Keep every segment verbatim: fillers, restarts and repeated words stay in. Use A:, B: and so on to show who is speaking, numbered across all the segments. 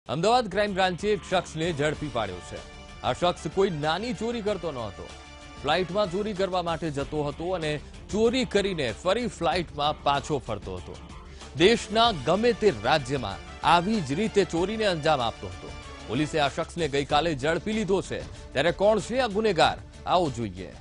A: Ahmedabad crime બ્રાન્ચે એક શખ્સને ઝડપી પાડ્યો છે। આ શખ્સ કોઈ નાની ચોરી કરતો નહોતો। ફ્લાઇટમાં ચોરી કરવા માટે જતો હતો અને ચોરી કરીને ફરી ફ્લાઇટમાં પાછો ફરતો હતો। દેશના ગમે તે રાજ્યમાં આવી જ રીતે ચોરીને અંજામ આપતો હતો। પોલીસે આ શખ્સને ગઈકાલે ઝડપી લીધો છે। ત્યારે કોણ છે આ ગુનેગાર, આવો જોઈએ।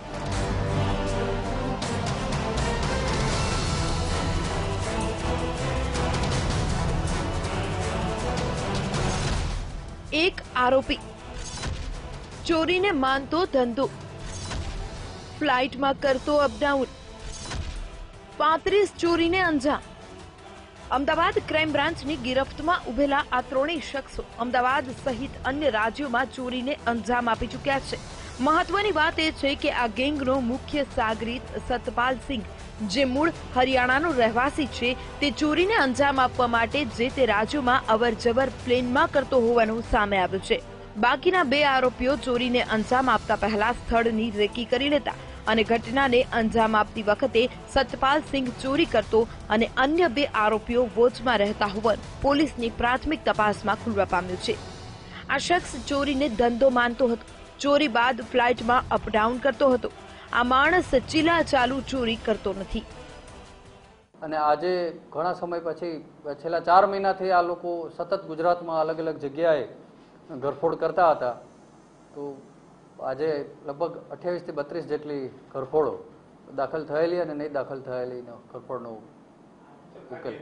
B: एक आरोपी चोरी ने मानतो धंधो, फ्लाइट में करतो अपडाउन, पैंतीस चोरी ने अंजाम। अमदावाद क्राइम ब्रांच ની ગિરફ્તમાં ઉભેલા આ ત્રણેય શખ્સો અમદાવાદ સહિત અન્ય રાજ્યોમાં ચોરીને અંજામ આપી ચૂક્યા છે। મહત્વની વાત એ છે કે આ ગેંગનો મુખ્ય સાગરીત સતપાલ સિંહ, જે મૂળ હરિયાણાનો રહેવાસી છે, તે ચોરીને અંજામ આપવા માટે જે તે રાજ્યોમાં અવરજવર પ્લેનમાં કરતો હોવાનું સામે આવ્યું છે। બાકીના બે આરોપીઓ ચોરીને અંજામ આપતા પહેલા સ્થળની રેકી કરી લેતા અને ઘટનાને અંજામ આપતી વખતે સતપાલ સિંહ ચોરી કરતો અને અન્ય બે આરોપીઓ વોચમાં રહેતા હોવાનું પોલીસની પ્રાથમિક તપાસમાં ખુલવા પામ્યું છે। આ શખ્સ ચોરીને ધંધો માનતો હતો। ચોરી બાદ ફ્લાઇટમાં અપડાઉન કરતો હતો। આ માણસ ચીલા ચાલુ ચોરી કરતો નથી।
C: અને આજે ઘણા સમય પછી છેલ્લા ચાર મહિનાથી આ લોકો સતત ગુજરાતમાં અલગ અલગ જગ્યાએ ઘરફોડ કરતા હતા। તો આજે લગભગ અઠ્યાવીસ થી બત્રીસ જેટલી ઘરફોડો દાખલ થયેલી અને નહીં દાખલ થયેલી ઘરફોડનો ઉકેલ।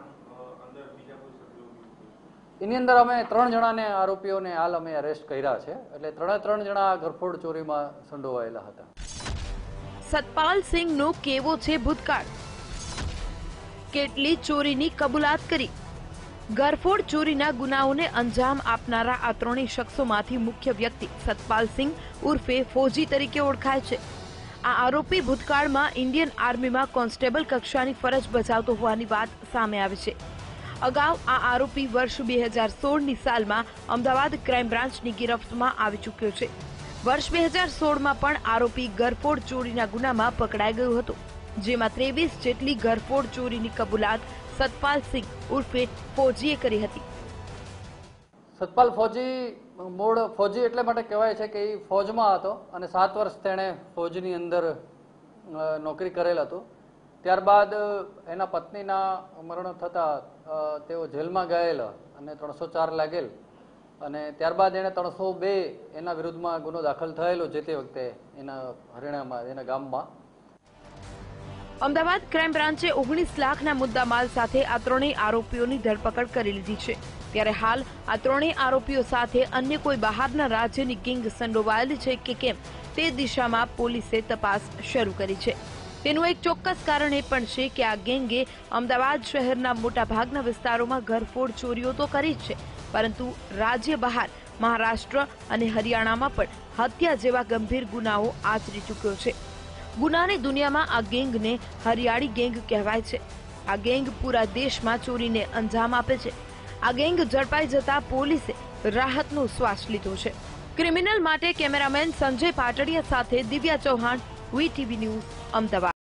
C: એની અંદર અમે ત્રણ જણાને આરોપીઓને હાલ અમે અરેસ્ટ કર્યા છે। એટલે ત્રણે ત્રણ જણા ઘરફોડ ચોરીમાં સંડોવાયેલા હતા।
B: સતપાલ સિંહનો કેવો છે ભૂતકાળ, કેટલી ચોરીની કબૂલાત કરી। ઘરફોડ ચોરીના ગુનાઓને અંજામ આપનારા આ ત્રણેય શખ્સોમાંથી મુખ્ય વ્યક્તિ સતપાલ સિંહ ઉર્ફે ફોજી તરીકે ઓળખાય છે। આ આરોપી ભૂતકાળમાં ઇન્ડિયન આર્મીમાં કોન્સ્ટેબલ કક્ષાની ફરજ બજાવતો હોવાની વાત સામે આવી છે। અગાઉ આ આરોપી વર્ષ બે હજાર સોળની સાલમાં અમદાવાદ ક્રાઇમ બ્રાન્ચની ગિરફ્તમાં આવી ચૂક્યો છે। વર્ષ બે હજાર સોળમાં પણ આરોપી ઘરફોડ ચોરીના ગુનામાં પકડાઈ ગયો હતો, જેમાં ત્રેવીસ જેટલી ઘરફોડ ચોરીની કબૂલાત સતપાલ સિંહ ઉર્ફે ફોજીએ કરી હતી।
C: સતપાલ ફોજી મૂળ ફોજી એટલે માટે કહેવાય છે કે એ ફોજમાં હતો અને સાત વર્ષ તેણે ફોજની અંદર નોકરી કરેલ હતું। ત્યારબાદ એના પત્નીના મરણ થતાં તેઓ જેલમાં ગયેલા અને ત્રણસો ચાર લાગેલ અને ત્યારબાદ એને ત્રણસો બે એના વિરુદ્ધમાં ગુનો દાખલ થયેલો જે તે વખતે એના હરિયાણામાં એના ગામમાં।
B: અમદાવાદ ક્રાઇમ બ્રાન્ચે ઓગણીસ લાખના મુદ્દામાલ સાથે આ ત્રણેય આરોપીઓની ધરપકડ કરી લીધી છે। ત્યારે હાલ આ ત્રણેય આરોપીઓ સાથે અન્ય કોઈ બહારના રાજ્યની ગેંગ સંડોવાયેલી છે કે કેમ તે દિશામાં પોલીસે તપાસ શરૂ કરી છે। તેનું એક ચોક્કસ કારણ એ પણ છે કે આ ગેંગે અમદાવાદ શહેરના મોટાભાગના વિસ્તારોમાં ઘરફોડ ચોરીઓ તો કરી જ છે, પરંતુ રાજ્ય બહાર મહારાષ્ટ્ર અને હરિયાણામાં પણ હત્યા જેવા ગંભીર ગુનાઓ આચરી ચૂક્યો છે। ગુનાની દુનિયામાં આ ગેંગને હરિયાળી ગેંગ કહેવાય છે। આ ગેંગ પૂરા દેશમાં ચોરીને અંજામ આપે છે। આ ગેંગ ઝડપાઈ જતા પોલીસે રાહતનો શ્વાસ લીધો છે। ક્રિમિનલ માટે કેમેરામેન સંજય પાટડિયા સાથે દિવ્યા ચૌહાણ, વીટીવી ન્યૂઝ, અમદાવાદ।